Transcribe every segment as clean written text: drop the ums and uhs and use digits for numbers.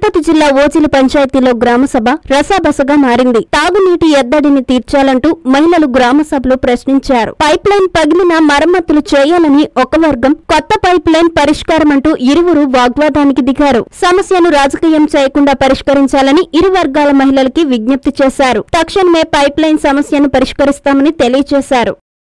తిరుపతి జిల్లా ఓజిలి పంచాయతీలో గ్రామసభ రసాబసగా మారింది. తాగునీటి ఎద్దడిని తీర్చాలంటూ మహిళలు గ్రామసభలో ప్రశ్నించారు. పైప్ లైన్ పగిలిన మరమ్మతులు చేయాలని ఒక వర్గం, కొత్త పైప్ లైన్ పరిష్కారమంటూ ఇరువురు వాగ్వాదానికి దిగారు. సమస్యను రాజకీయం చేయకుండా పరిష్కరించాలని ఇరు వర్గాల మహిళలకి విజ్ఞప్తి చేశారు. తక్షణమే పైప్ లైన్ సమస్యను పరిష్కరిస్తామని తెలియజేశారు.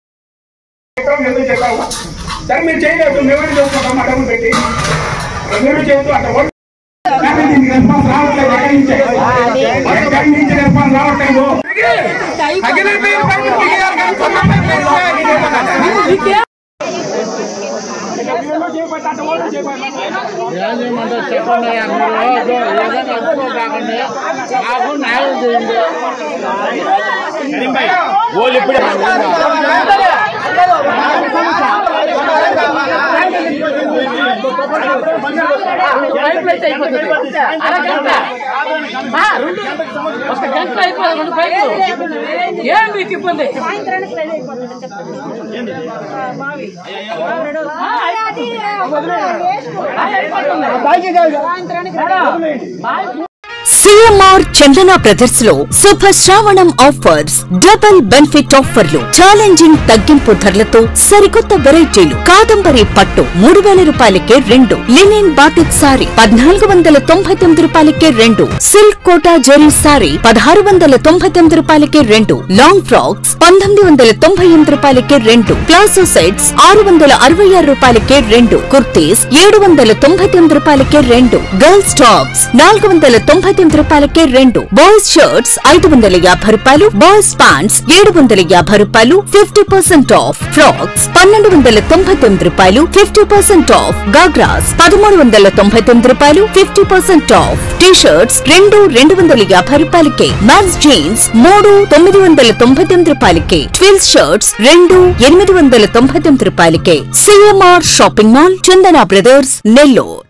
CMR చందన బ్రదర్స్ లో శుభ శ్రావణం ఆఫర్స్, డబుల్ బెనిఫిట్ ఆఫర్లు, ఛాలెంజింగ్ తగ్గింపు ధరలతో సరికొత్త వెరైటీలు. కాదంబరి పట్టు 3000 రూపాయలకే 2, లినిన్ బాతిక్ సారీ 1499 రూపాయలకే 2, సిల్క్ కోటా జరీ సారీ 1699 రూపాయలకే 2, లాంగ్ ఫ్రాక్స్ 1998 రూపాయలకే 2, ప్లాజో సెట్స్ 666 రూపాయలకే 2, కుర్తీస్ 799 రూపాయలకే 2, గర్ల్స్ టాప్స్ 499 రూపాయలకే 2, బాయ్స్ షర్ట్స్ 550 రూపాయలు, బాయ్స్ ప్యాంట్స్ 750 రూపాయలు 50% ఆఫ్, ఫ్రాక్స్ 1299 రూపాయలు 50% ఆఫ్, గాగ్రాస్ 1399 రూపాయలు 50% ఆఫ్, టీ షర్ట్స్ 250 రూపాయలకే, మ్యాన్స్ జీన్స్ 999 రూపాయలకే, ట్విల్స్ షర్ట్స్ 899 రూపాయలకే. CMR shopping mall, Chandana brothers, Nellore.